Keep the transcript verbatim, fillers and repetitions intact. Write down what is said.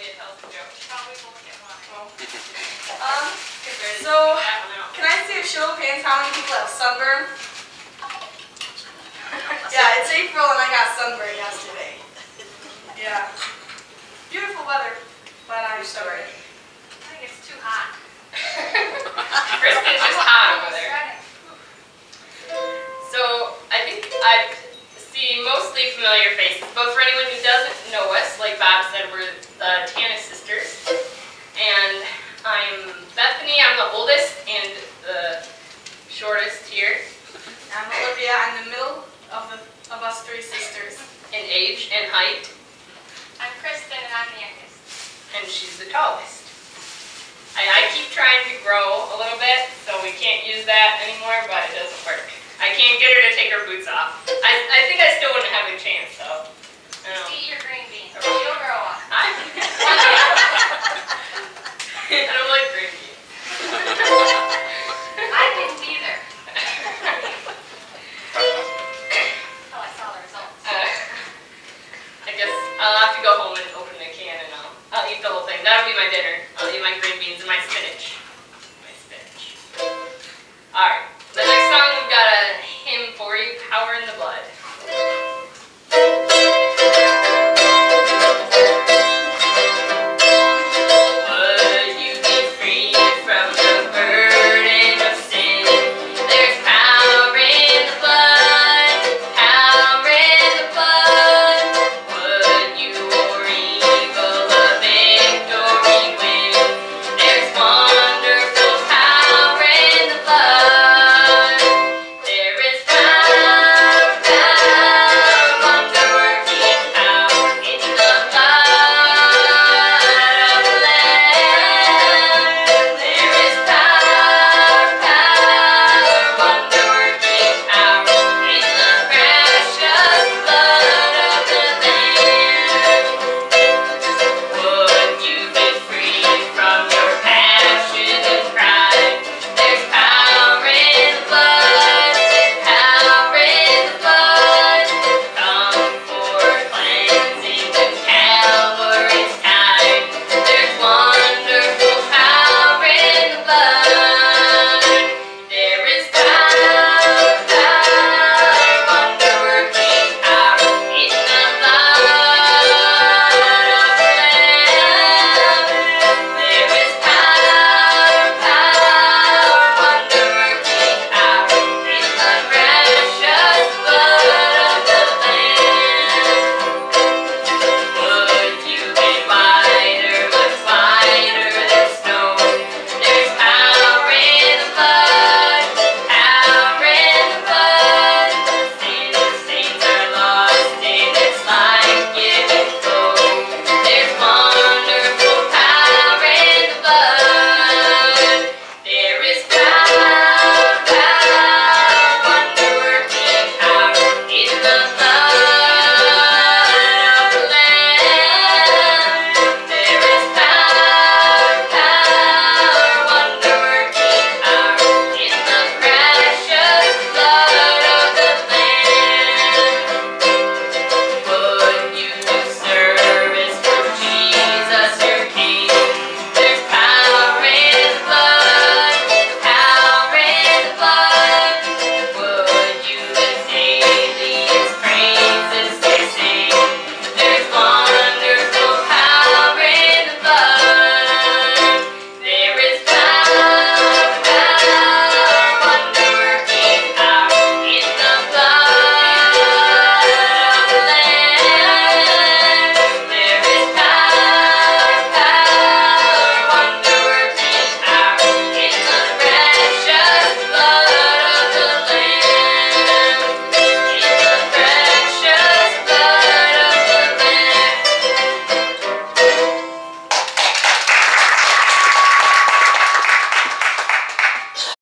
Olivia tells a joke. Probably won't get one. Oh. Um, so, can I see a show of hands how many people have sunburn? Yeah, it's April and I got sunburn yesterday. Yeah. Beautiful weather, but I'm sorry. I think it's too hot. Christin's just hot over there. So, I think I see mostly familiar faces, but for anyone who doesn't know us, like Bob said, we're the Tanis Sisters. And I'm Bethany, I'm the oldest and the shortest here. I'm Olivia, I'm the middle of, the, of us three sisters. In age and height. I'm Christin and I'm the youngest. And she's the tallest. I, I keep trying to grow a little bit, so we can't use that anymore, but it doesn't work. I can't get her to take her boots off. I, I think I still wouldn't have a chance, though. I Just eat your green beans. Okay. You'll grow up. I, I don't like green beans. I didn't either. Until I saw the results. Uh, I guess I'll have to go home and open the can and I'll, I'll eat the whole thing. That'll be my dinner. I'll eat my green beans and my spinach.